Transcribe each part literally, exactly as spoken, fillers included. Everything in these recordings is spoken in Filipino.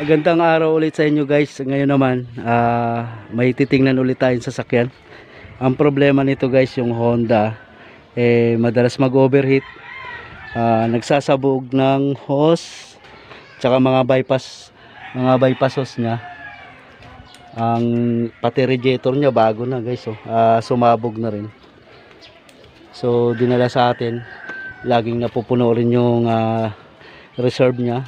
Magandang araw ulit sa inyo guys. Ngayon naman uh, may titingnan ulit tayong sasakyan. Ang problema nito guys, yung Honda eh madalas mag overheat, uh, nagsasabog ng hose tsaka mga bypass mga bypass hose nya. Ang pati radiator nya bago na guys, oh. uh, sumabog na rin. So dinala sa atin, laging napupuno rin yung uh, reserve nya.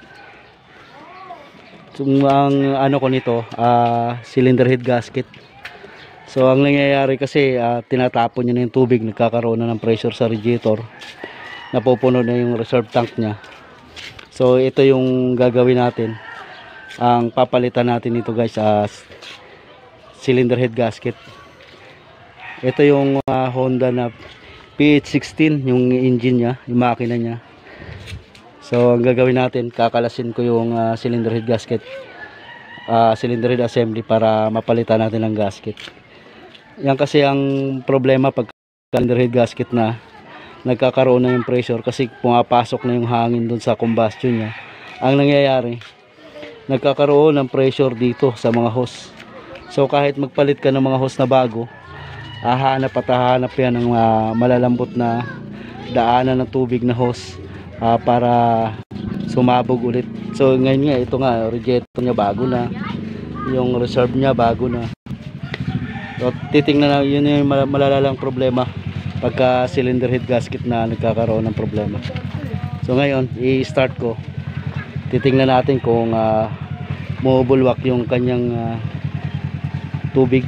So, ang ano ko nito, uh, cylinder head gasket. So ang nangyayari kasi, uh, tinatapon niya na yung tubig, nagkakaroon na ng pressure sa radiator, napupuno na yung reserve tank niya. So ito yung gagawin natin. Ang papalitan natin nito guys, uh, cylinder head gasket. Ito yung uh, Honda na P H sixteen, yung engine niya, yung makina niya. So ang gagawin natin, kakalasin ko yung uh, cylinder head gasket, uh, cylinder head assembly, para mapalitan natin ang gasket. Yan kasi ang problema pag cylinder head gasket na, nagkakaroon na yung pressure kasi pumapasok na yung hangin dun sa combustion niya. Ang nangyayari, nagkakaroon ng pressure dito sa mga hose. So kahit magpalit ka ng mga hose na bago, hahanap at hahanap yan ng uh, malalambot na daanan ng tubig na hose, Uh, para sumabog ulit. So ngayon nga, ito nga, radiator nya bago na, yung reserve nya bago na. So titingnan na, yun yung malalalang problema pagka cylinder head gasket na nagkakaroon ng problema. So ngayon, i-start ko, titingnan natin kung uh, bumubulwak yung kanyang uh, tubig.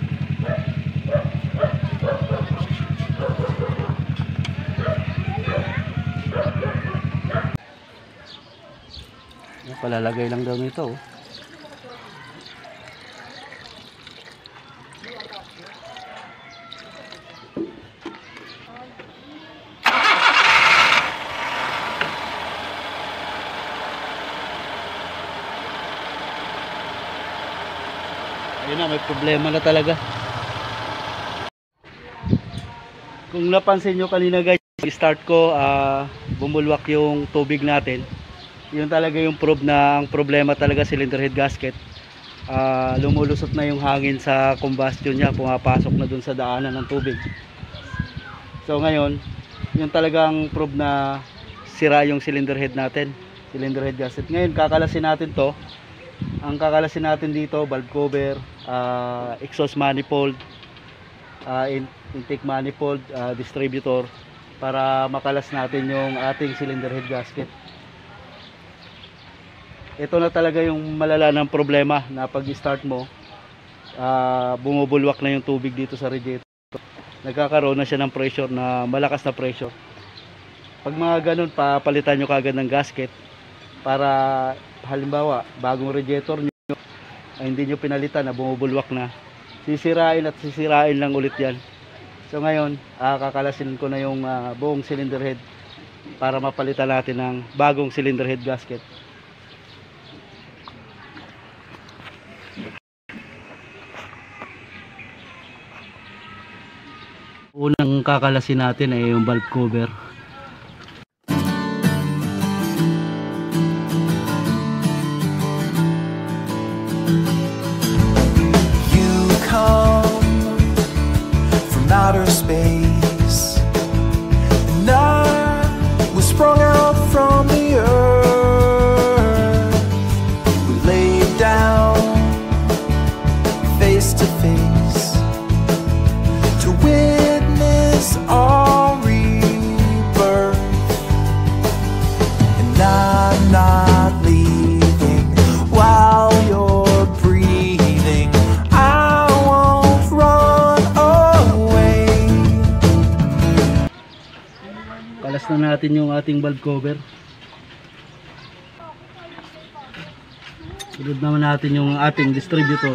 Palalagay lang daw nito, oh. Ayun na, may problema na talaga. Kung napansin nyo kanina guys, start ko, uh, bumulwak yung tubig natin. Yun talaga yung proof na ang problema talaga cylinder head gasket. Uh, lumulusot na yung hangin sa combustion niya, pumapasok na dun sa daanan ng tubig. So ngayon, yun talagang proof na sira yung cylinder head natin, cylinder head gasket. Ngayon kakalasin natin to. Ang kakalasin natin dito, valve cover, uh, exhaust manifold, uh, intake manifold, uh, distributor, para makalas natin yung ating cylinder head gasket. Ito na talaga yung malala ng problema, na pag start mo, uh, bumubulwak na yung tubig dito sa radiator. Nagkakaroon na siya ng pressure, na malakas na pressure. Pag mga ganun, papalitan nyo kagad ng gasket, para halimbawa bagong radiator nyo, ay hindi nyo pinalitan na bumubulwak na, sisirain at sisirain lang ulit yan. So ngayon, uh, kakalasin ko na yung uh, buong cylinder head, para mapalitan natin ng bagong cylinder head gasket. Unang kakalasin natin ay yung valve cover. You come from outer space, and I was sprung out from the earth. We laid down face to face to win our rebirth, and I'm not leaving while you're breathing. I won't run away. Kalas na natin yung ating valve cover. Sunod naman natin yung ating distributor.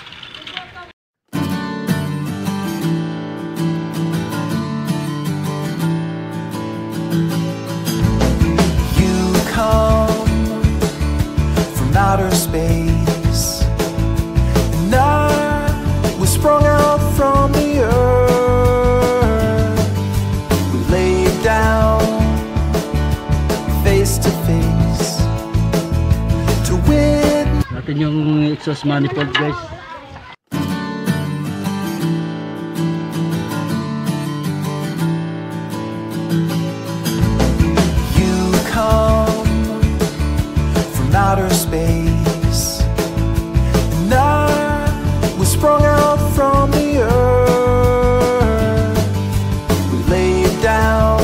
Outer space, and I was sprung out from the earth. We laid down face to face to win. natin yung exhaust manifold guys. You come from outer space, and I was sprung out from the earth. We laid down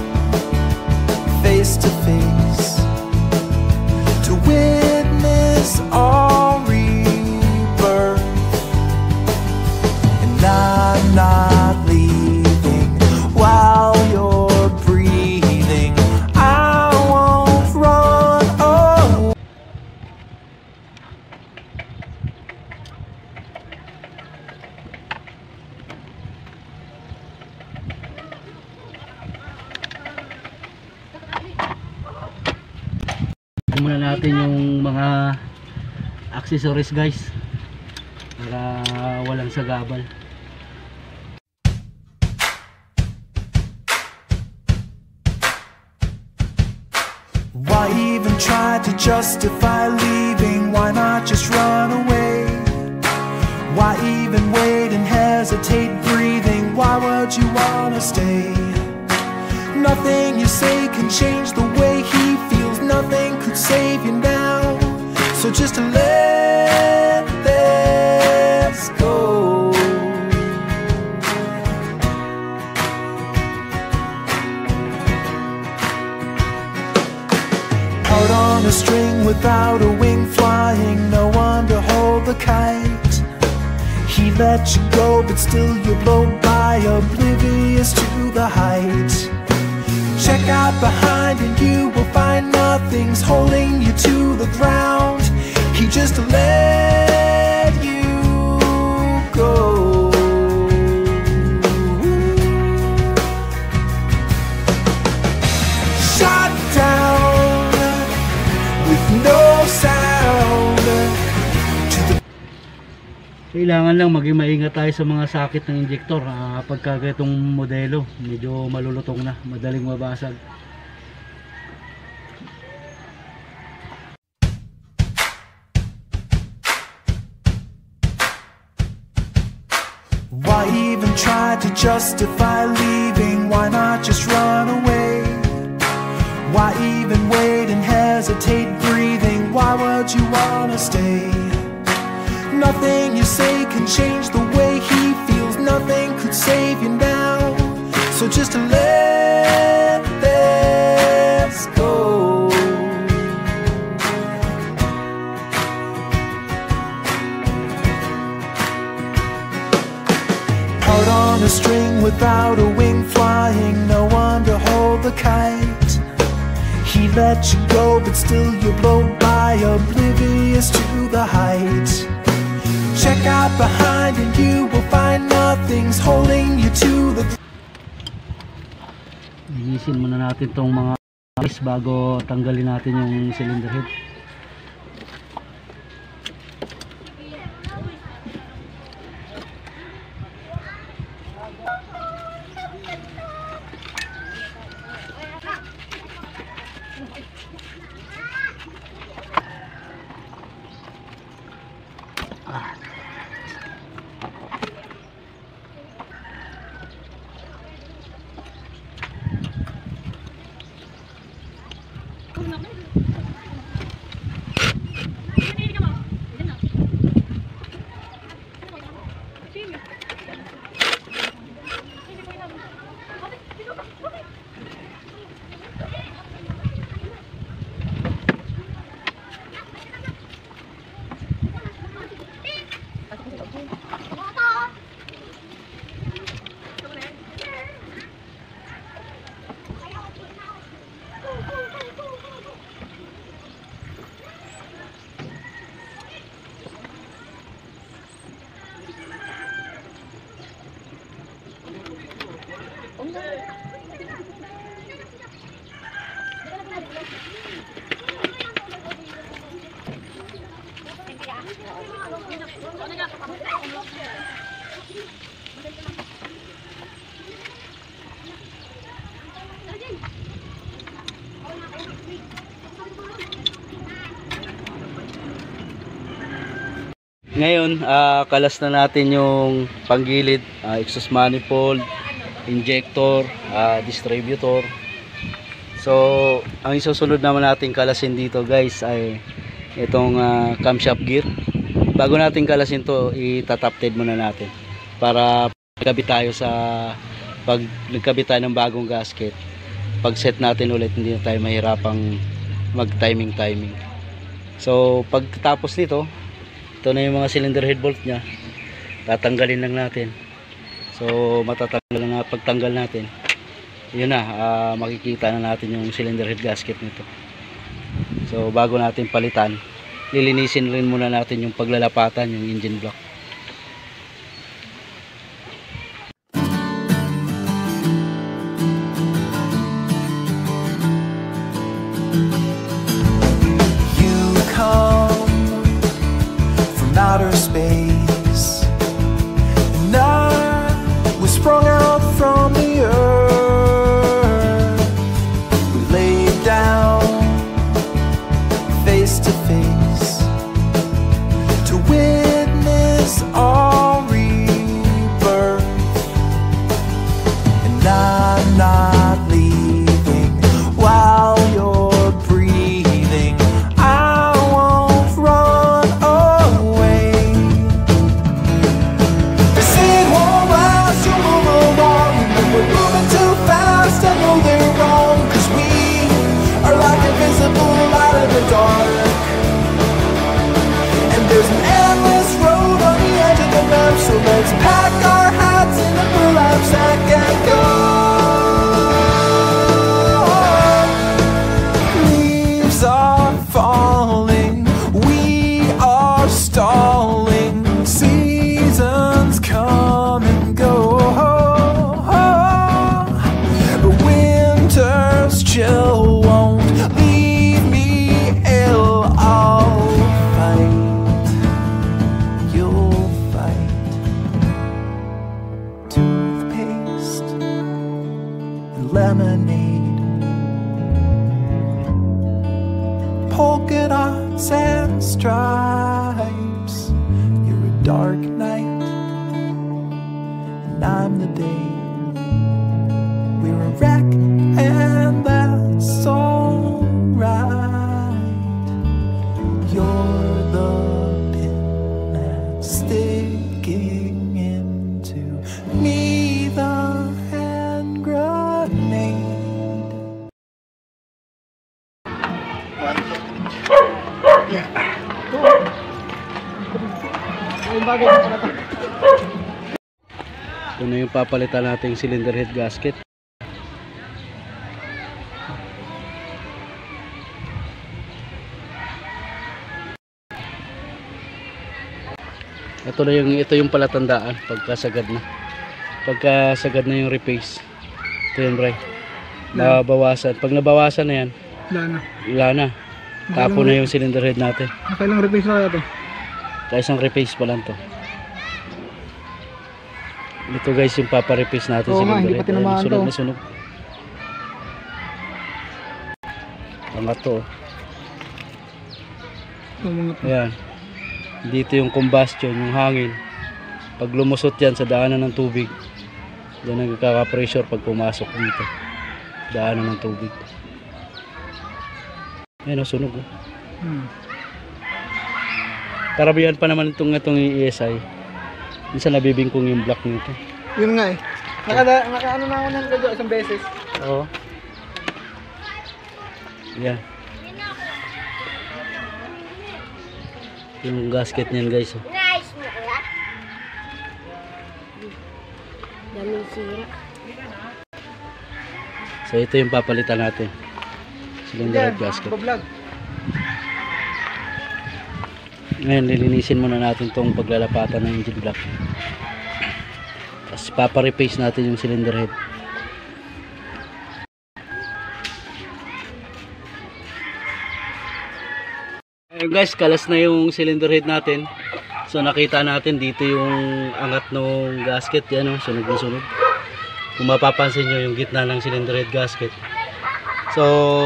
face to face to witness our rebirth, and I'm not leaving while you're breathing. I won't run away. Muna natin yung mga accessories guys para walang sagabal. Why even try to justify leaving? Why not just run away? Why even wait and hesitate breathing? Why would you wanna stay? Nothing you say can change the way he feels. Nothing could save you now. So just let this go. Out on a string without a wing flying, no one to hold the kite. He let you go, but still you blow by, oblivious to the height. Check out behind and you will find nothing's holding you to the ground. He just let you go. Shot down with no sound to the. Kailangan lang maging maingat tayo sa mga sakit ng injector uh, pagka ganitong modelo medyo malulutong na, madaling mabasag. Why even try to justify leaving? Why not just run away? Why even wait and hesitate breathing? Why would you wanna stay? Nothing you say can change the way he feels. Nothing could save you now. So just let this go. Out on a string without a wing flying, no one to hold the kite. He let you go, but still you blow by, oblivious to the height. Check out behind and you will find nothing's holding you to the. Linisin muna natin tong mga is bago tanggalin natin yung cylinder head. Ngayon, ah, kalas na natin yung panggilid, ah, exhaust manifold, injector, ah, distributor. So, ang isusunod naman natin kalasin dito guys ay itong ah, camshaft gear. Bago natin kalasin to, itatap dead muna natin para pagkabit tayo sa pag nagkabit tayo ng bagong gasket. Pag set natin ulit, hindi na tayo mahirapang mag timing timing. So, pagkatapos nito, ito na yung mga cylinder head bolt nya, tatanggalin lang natin. So matatanggal na, pagtanggal natin, yun na, uh, makikita na natin yung cylinder head gasket nito. So bago natin palitan, lilinisin rin muna natin yung paglalapatan, yung engine block. Outer space, and I was sprung out from the earth. We laid down face to face to witness our rebirth, and I'm not leaving while you're breathing. I won't run away. We're moving too fast, I know they're wrong, 'cause we are like invisible light in the dark. And there's an endless road on the edge of the map, so let's pack our hats in a burlap sack and go. Leaves are falling, we are stalling, seasons come and go. Chill won't leave me ill. I'll fight, you'll fight. Toothpaste and lemonade, polka dots and stripes. You're a dark night and I'm the day. We're a wreck and that's alright. You're the pin that's sticking into me, the hand grenade. Ito na yung papalitan natin cylinder head gasket. Ito na yung, ito yung palatandaan pagkasagad na. Pagkasagad na yung repace. Ito yun, Bray. Nabawasan. Pag nabawasan na yan, Wala na. wala na. Tapo na yung cylinder head natin. Nakailang replace na ito? Kaya isang repace pa lang to. Ito guys yung paparepace natin. Oo nga, hindi cylinder pa head. tinamaan Ayan, sunog to. na sunog. Angat to. Ito mga to. Ayan. Dito yung combustion, yung hangin. Pag lumusot yan sa daanan ng tubig, yan ang nagkaka-pressure pag pumasok dito. Daanan ng tubig. Ayan o, sunog o. Hmm. Karabihan pa naman itong, itong E S I. Minsan nabibingkong yung block nito. Yun nga eh. Naka, naka ano na ako nyan kadyo isang beses. Oo. Yan. Yung gasket niyan guys. Oh. Nice mo kuya. Daming sira. So ito yung papalitan natin. Cylinder head gasket. Vlog. Ngayon lilinisin muna natin tong paglalapatan ng engine block. Tapos paparepace natin yung cylinder head. Ayun guys, kalas na yung cylinder head natin. So nakita natin dito yung angat ng gasket. Yan o, sunog na sunog. Kung mapapansin nyo yung gitna ng cylinder head gasket. So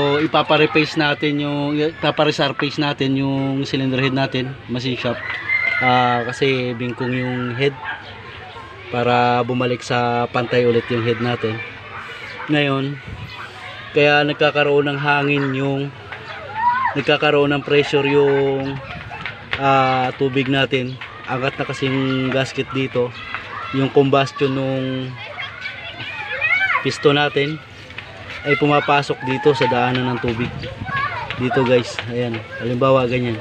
ipaparepace natin yung, ipaparesurface natin yung cylinder head natin, machine shop. Ah, kasi bingkong yung head para bumalik sa pantay ulit yung head natin. Ngayon, kaya nagkakaroon ng hangin yung nagkakaroon ng pressure yung ah, tubig natin. Angat na kasi yung gasket dito, yung combustion nung piston natin ay pumapasok dito sa daanan ng tubig dito guys. Ayan, halimbawa ganyan.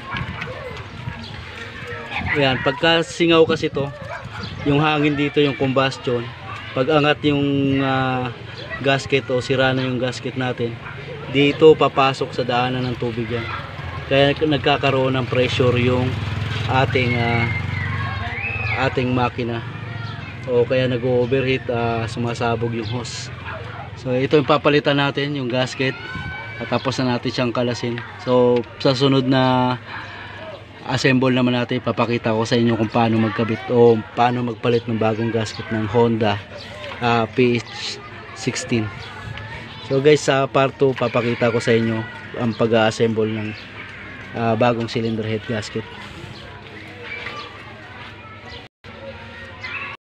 Ayan, pagka singaw kasi to yung hangin dito, yung combustion, pag angat yung uh, gasket o sira na yung gasket natin, dito papasok sa daanan ng tubig yan. Kaya nagkakaroon ng pressure yung ating uh, ating makina, o kaya nag-overheat, uh, sumasabog yung hose. So ito yung papalitan natin, yung gasket, at tapos na natin siyang kalasin. So sa sunod na assemble naman natin, papakita ko sa inyo kung paano magkabit o paano magpalit ng bagong gasket ng Honda uh, P H sixteen. So guys, sa part two papakita ko sa inyo ang pag-assemble ng uh, bagong cylinder head gasket.